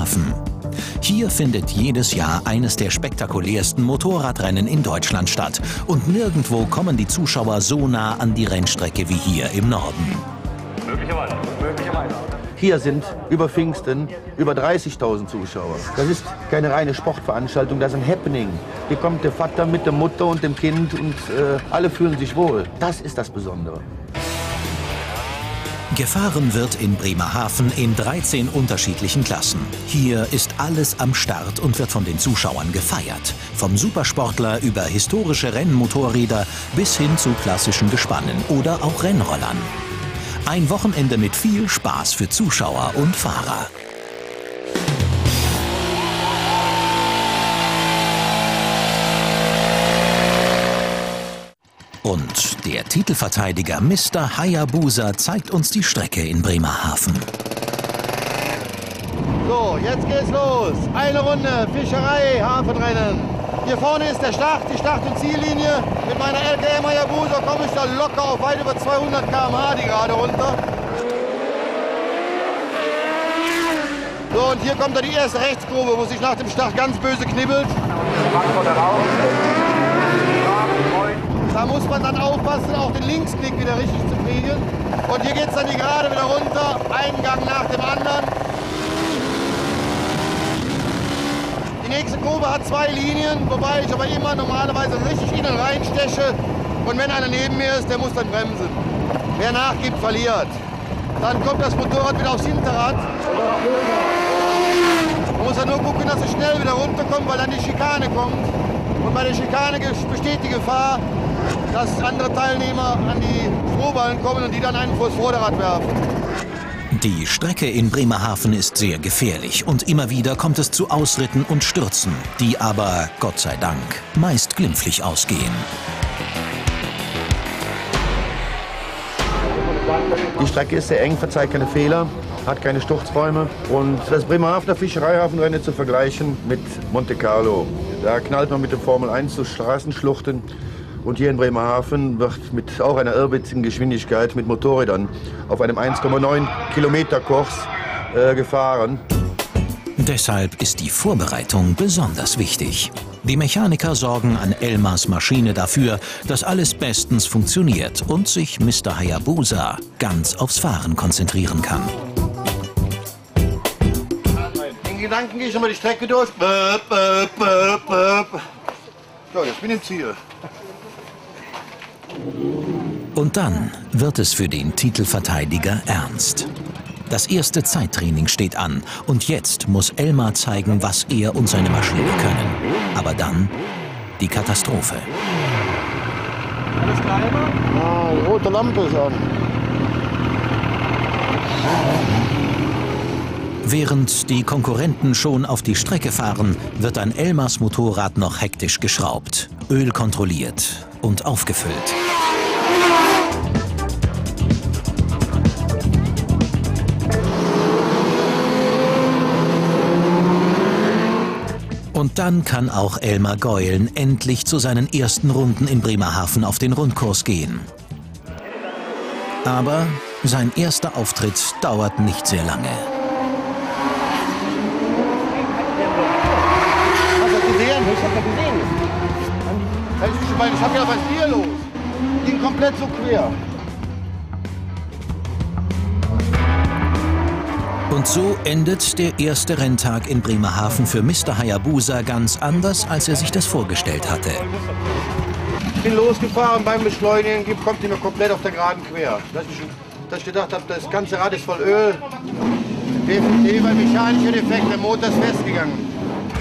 Bremerhaven. Hier findet jedes Jahr eines der spektakulärsten Motorradrennen in Deutschland statt. Und nirgendwo kommen die Zuschauer so nah an die Rennstrecke wie hier im Norden. Möglicherweise. Hier sind über Pfingsten über 30.000 Zuschauer. Das ist keine reine Sportveranstaltung, das ist ein Happening. Hier kommt der Vater mit der Mutter und dem Kind und alle fühlen sich wohl. Das ist das Besondere. Gefahren wird in Bremerhaven in 13 unterschiedlichen Klassen. Hier ist alles am Start und wird von den Zuschauern gefeiert. Vom Supersportler über historische Rennmotorräder bis hin zu klassischen Gespannen oder auch Rennrollern. Ein Wochenende mit viel Spaß für Zuschauer und Fahrer. Und der Titelverteidiger Mr. Hayabusa zeigt uns die Strecke in Bremerhaven. So, jetzt geht's los. Eine Runde Fischerei, Hafenrennen. Hier vorne ist der Start, die Start- und Ziellinie. Mit meiner LKM Hayabusa komme ich da locker auf weit über 200 km/h die gerade runter. So, und hier kommt dann die erste Rechtskurve, wo sich nach dem Start ganz böse knibbelt. Da muss man dann aufpassen, auch den Linksknick wieder richtig zu kriegen. Und hier geht es dann die Gerade wieder runter, einen Gang nach dem anderen. Die nächste Kurve hat 2 Linien, wobei ich aber immer normalerweise richtig innen reinsteche. Und wenn einer neben mir ist, der muss dann bremsen. Wer nachgibt, verliert. Dann kommt das Motorrad wieder aufs Hinterrad. Man muss dann nur gucken, dass es schnell wieder runterkommt, weil dann die Schikane kommt. Und bei der Schikane besteht die Gefahr, dass andere Teilnehmer an die Strohballen kommen und die dann einen vors Vorderrad werfen. Die Strecke in Bremerhaven ist sehr gefährlich und immer wieder kommt es zu Ausritten und Stürzen, die aber, Gott sei Dank, meist glimpflich ausgehen. Die Strecke ist sehr eng, verzeiht keine Fehler, hat keine Sturzräume. Und das Bremerhavener Fischereihafenrennen zu vergleichen mit Monte Carlo. Da knallt man mit der Formel 1 zu Straßenschluchten. Und hier in Bremerhaven wird mit auch einer irrwitzigen Geschwindigkeit mit Motorrädern auf einem 1,9 Kilometer Kurs gefahren. Deshalb ist die Vorbereitung besonders wichtig. Die Mechaniker sorgen an Elmars Maschine dafür, dass alles bestens funktioniert und sich Mr. Hayabusa ganz aufs Fahren konzentrieren kann. In Gedanken gehe ich nochmal die Strecke durch. So, jetzt bin ich im Ziel. Und dann wird es für den Titelverteidiger ernst. Das erste Zeittraining steht an und jetzt muss Elmar zeigen, was er und seine Maschine können. Aber dann die Katastrophe. Alles klar, Elmar? Ah, die rote Lampe ist an. Während die Konkurrenten schon auf die Strecke fahren, wird an Elmars Motorrad noch hektisch geschraubt, Öl kontrolliert und aufgefüllt. Und dann kann auch Elmar Geulen endlich zu seinen ersten Runden in Bremerhaven auf den Rundkurs gehen. Aber sein erster Auftritt dauert nicht sehr lange. Hast du das gesehen? Ich hab das gesehen. Ich hab ja, was ist hier los? Ging komplett so quer. Und so endet der erste Renntag in Bremerhaven für Mr. Hayabusa ganz anders, als er sich das vorgestellt hatte. Ich bin losgefahren, beim Beschleunigen kommt die mir komplett auf der Geraden quer. Dass ich gedacht habe, das ganze Rad ist voll Öl. Definitiv ein mechanischer Defekt, der Motor ist festgegangen.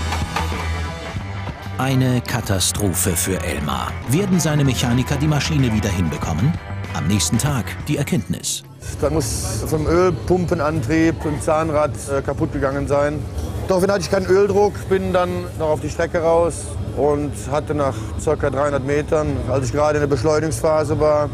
Eine Katastrophe für Elmar. Werden seine Mechaniker die Maschine wieder hinbekommen? Am nächsten Tag die Erkenntnis. Da muss vom Ölpumpenantrieb ein Zahnrad kaputt gegangen sein. Daraufhin hatte ich keinen Öldruck, bin dann noch auf die Strecke raus und hatte nach ca. 300 Metern, als ich gerade in der Beschleunigungsphase war,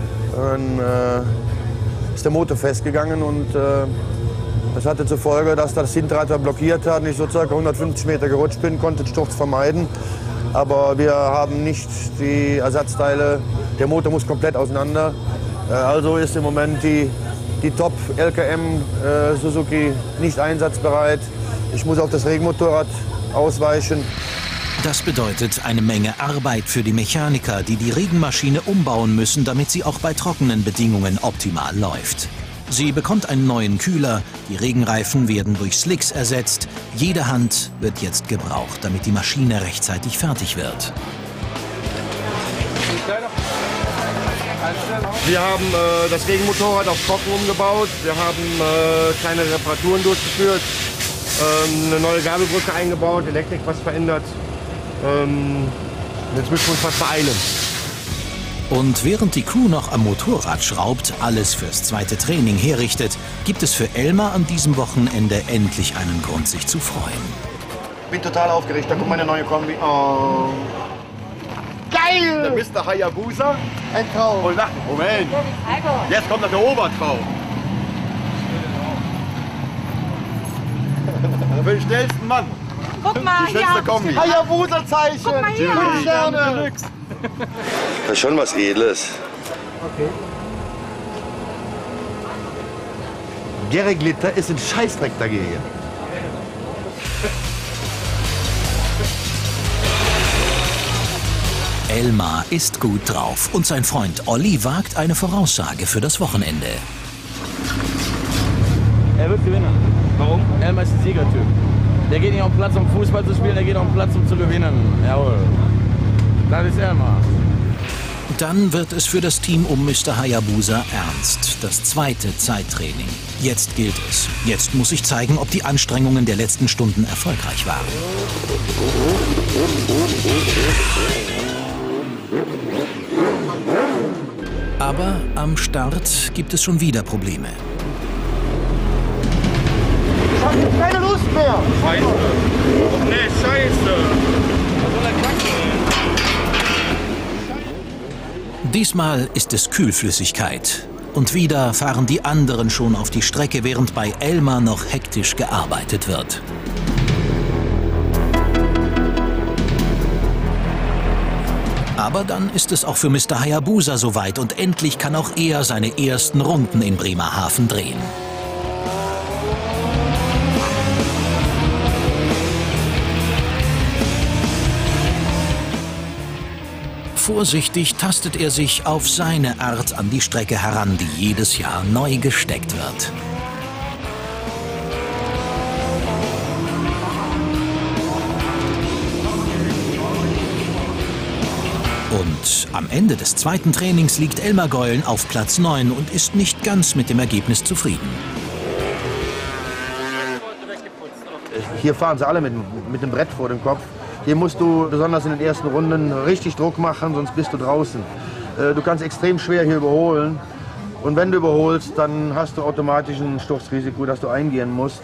ist der Motor festgegangen und das hatte zur Folge, dass das Hinterrad blockiert hat und ich so ca. 150 Meter gerutscht bin, konnte den Sturz vermeiden. Aber wir haben nicht die Ersatzteile, der Motor muss komplett auseinander. Also ist im Moment die Top LKM Suzuki nicht einsatzbereit. Ich muss auf das Regenmotorrad ausweichen. Das bedeutet eine Menge Arbeit für die Mechaniker, die die Regenmaschine umbauen müssen, damit sie auch bei trockenen Bedingungen optimal läuft. Sie bekommt einen neuen Kühler, die Regenreifen werden durch Slicks ersetzt. Jede Hand wird jetzt gebraucht, damit die Maschine rechtzeitig fertig wird. Wir haben das Regenmotorrad auf Trocken umgebaut. Wir haben kleine Reparaturen durchgeführt, eine neue Gabelbrücke eingebaut, Elektrik was verändert. Jetzt müssen wir uns fast beeilen. Und während die Crew noch am Motorrad schraubt, alles fürs zweite Training herrichtet, gibt es für Elmar an diesem Wochenende endlich einen Grund, sich zu freuen. Ich bin total aufgeregt. Da kommt meine neue Kombi. Oh. Geil! Der Mr. Hayabusa. Ein Traum. Und nach, Moment. Jetzt kommt noch der Obertraum. Für den schnellsten Mann. Guck mal, die schnellste Kombi. Hayabusa-Zeichen. Guck mal hier. 5 Sterne. Das ist schon was Edles. Okay. Gary Glitter ist ein Scheißdreck dagegen. Elmar ist gut drauf und sein Freund Olli wagt eine Voraussage für das Wochenende. Er wird gewinnen. Warum? Elmar ist ein Siegertyp. Der geht nicht auf den Platz, um Fußball zu spielen, der geht auf den Platz, um zu gewinnen. Jawohl. Das ist Elmar. Dann wird es für das Team um Mr. Hayabusa ernst. Das zweite Zeittraining. Jetzt gilt es. Jetzt muss sich zeigen, ob die Anstrengungen der letzten Stunden erfolgreich waren. Aber am Start gibt es schon wieder Probleme. Ich hab jetzt keine Lust mehr. Scheiße. Oh, nee, Scheiße. Diesmal ist es Kühlflüssigkeit. Und wieder fahren die anderen schon auf die Strecke, während bei Elmar noch hektisch gearbeitet wird. Aber dann ist es auch für Mr. Hayabusa soweit und endlich kann auch er seine ersten Runden in Bremerhaven drehen. Vorsichtig tastet er sich auf seine Art an die Strecke heran, die jedes Jahr neu gesteckt wird. Und am Ende des zweiten Trainings liegt Elmar Geulen auf Platz 9 und ist nicht ganz mit dem Ergebnis zufrieden. Hier fahren sie alle mit dem Brett vor dem Kopf. Hier musst du besonders in den ersten Runden richtig Druck machen, sonst bist du draußen. Du kannst extrem schwer hier überholen. Und wenn du überholst, dann hast du automatisch ein Sturzrisiko, das du eingehen musst.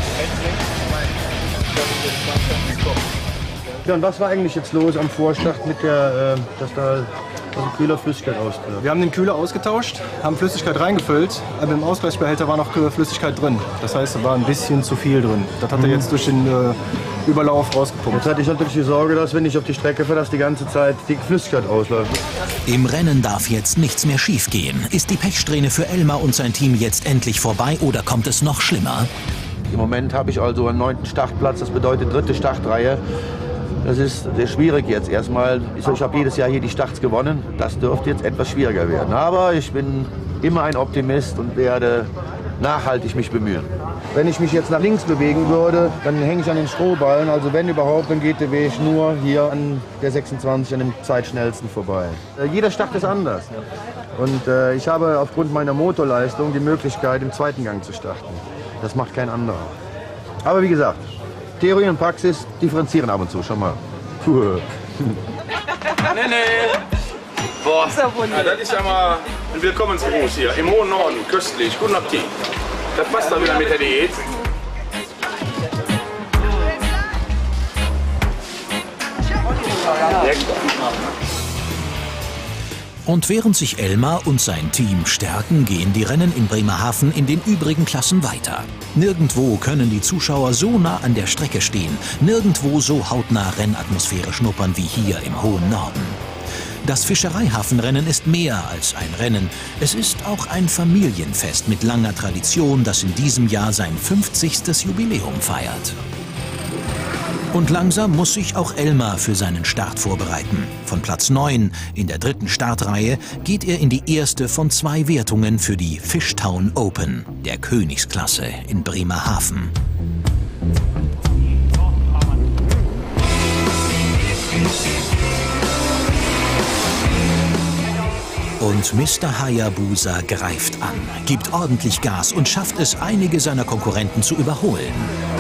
Ja, und was war eigentlich jetzt los am Vorstart mit der, dass da Kühler Flüssigkeit auskam? Wir haben den Kühler ausgetauscht, haben Flüssigkeit reingefüllt, aber im Ausgleichsbehälter war noch Flüssigkeit drin. Das heißt, da war ein bisschen zu viel drin. Das hat er jetzt durch den Überlauf rausgepumpt. Jetzt hatte ich natürlich die Sorge, dass wenn ich auf die Strecke fahre, dass die ganze Zeit die Flüssigkeit ausläuft. Im Rennen darf jetzt nichts mehr schiefgehen. Ist die Pechsträhne für Elmar und sein Team jetzt endlich vorbei oder kommt es noch schlimmer? Im Moment habe ich also einen 9. Startplatz, das bedeutet 3. Startreihe. Das ist sehr schwierig jetzt erstmal. Ich habe jedes Jahr hier die Starts gewonnen. Das dürfte jetzt etwas schwieriger werden. Aber ich bin immer ein Optimist und werde nachhaltig mich bemühen. Wenn ich mich jetzt nach links bewegen würde, dann hänge ich an den Strohballen. Also wenn überhaupt, dann geht der Weg nur hier an der 26, an dem Zeitschnellsten vorbei. Jeder Start ist anders. Und ich habe aufgrund meiner Motorleistung die Möglichkeit, im zweiten Gang zu starten. Das macht kein anderer. Aber wie gesagt, Theorie und Praxis differenzieren ab und zu schon mal. Boah, ja, das ist ja mal ein Willkommensgruß hier im hohen Norden, köstlich, guten Appetit. Das passt dann wieder mit der Diät. Und während sich Elmar und sein Team stärken, gehen die Rennen in Bremerhaven in den übrigen Klassen weiter. Nirgendwo können die Zuschauer so nah an der Strecke stehen, nirgendwo so hautnah Rennatmosphäre schnuppern wie hier im hohen Norden. Das Fischereihafenrennen ist mehr als ein Rennen. Es ist auch ein Familienfest mit langer Tradition, das in diesem Jahr sein 50. Jubiläum feiert. Und langsam muss sich auch Elmar für seinen Start vorbereiten. Von Platz 9 in der 3. Startreihe geht er in die erste von 2 Wertungen für die Fishtown Open, der Königsklasse in Bremerhaven. Und Mr. Hayabusa greift an, gibt ordentlich Gas und schafft es, einige seiner Konkurrenten zu überholen.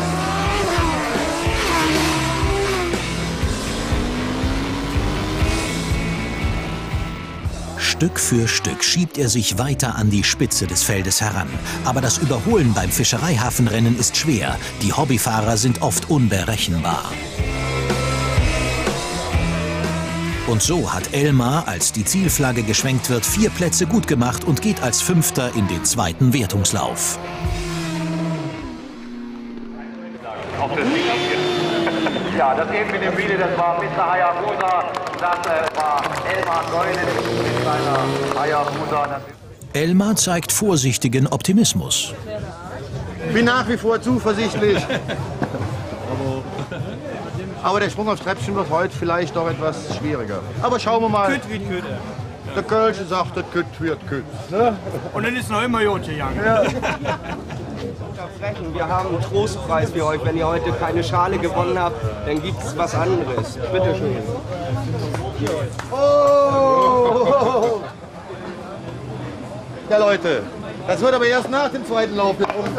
Stück für Stück schiebt er sich weiter an die Spitze des Feldes heran. Aber das Überholen beim Fischereihafenrennen ist schwer. Die Hobbyfahrer sind oft unberechenbar. Und so hat Elmar, als die Zielflagge geschwenkt wird, 4 Plätze gut gemacht und geht als 5. in den 2. Wertungslauf. Ja, das eben mit dem Video, das war Mr. Hayabusa, das war Elmar Geulen mit seiner Hayabusa. Elmar zeigt vorsichtigen Optimismus. Ich bin nach wie vor zuversichtlich. Aber der Sprung aufs Treppchen wird heute vielleicht doch etwas schwieriger. Aber schauen wir mal. Kütt wie Kütt. Der Kölsche sagt, der Kütt wird Kütt. Ne? Und dann ist noch immer gut gegangen. Ja. Wir haben einen Trostpreis für euch. Wenn ihr heute keine Schale gewonnen habt, dann gibt es was anderes. Bitte schön. Oh! Ja, Leute, das wird aber erst nach dem 2. Lauf.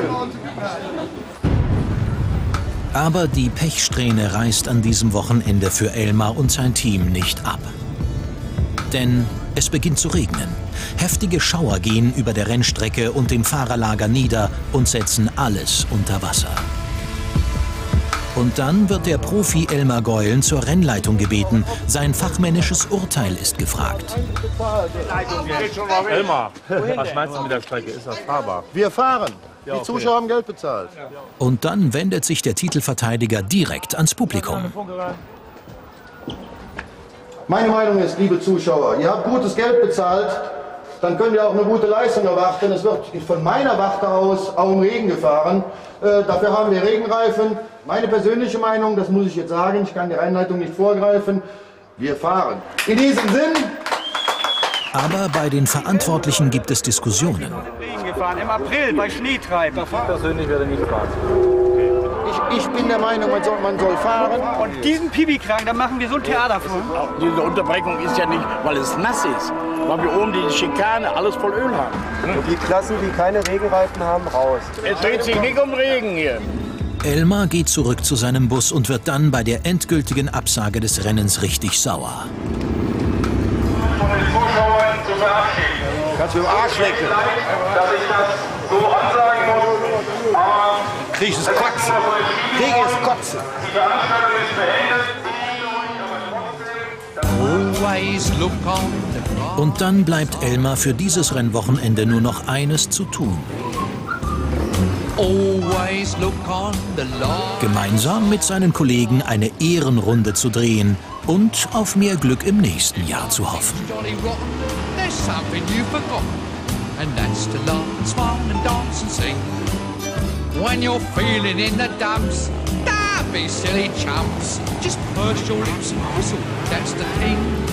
Aber die Pechsträhne reißt an diesem Wochenende für Elmar und sein Team nicht ab. Denn es beginnt zu regnen. Heftige Schauer gehen über der Rennstrecke und dem Fahrerlager nieder und setzen alles unter Wasser. Und dann wird der Profi Elmar Geulen zur Rennleitung gebeten. Sein fachmännisches Urteil ist gefragt. Elmar, was meinst du mit der Strecke? Ist das fahrbar? Wir fahren. Die Zuschauer haben Geld bezahlt. Und dann wendet sich der Titelverteidiger direkt ans Publikum. Meine Meinung ist, liebe Zuschauer, ihr habt gutes Geld bezahlt, dann könnt ihr auch eine gute Leistung erwarten. Es wird von meiner Warte aus auch im Regen gefahren. Dafür haben wir Regenreifen. Meine persönliche Meinung, das muss ich jetzt sagen, ich kann die Rennleitung nicht vorgreifen, wir fahren. In diesem Sinn. Aber bei den Verantwortlichen gibt es Diskussionen. Gefahren im April bei Schneetreiben. Ich persönlich werde nicht fahren. Ich bin der Meinung, man soll fahren. Und diesen Pipi-Kragen, da machen wir so ein Theater von. Diese Unterbrechung ist ja nicht, weil es nass ist, weil wir oben die Schikane alles voll Öl haben. Und die Klassen, die keine Regenreifen haben, raus. Es dreht sich nicht um Regen hier. Elmar geht zurück zu seinem Bus und wird dann bei der endgültigen Absage des Rennens richtig sauer. Von den Zuschauern zu verabschieden. Kannst du im Arsch lecken. Dass ich das so ansagen muss, aber Krieg ich es kotzen. Krieg ich es kotzen. die Veranstaltung ist beendet. Und dann bleibt Elmar für dieses Rennwochenende nur noch eines zu tun. Gemeinsam mit seinen Kollegen eine Ehrenrunde zu drehen und auf mehr Glück im nächsten Jahr zu hoffen. When you're feeling in the dumps, don't be silly chumps. Just purse your lips and whistle, that's the thing.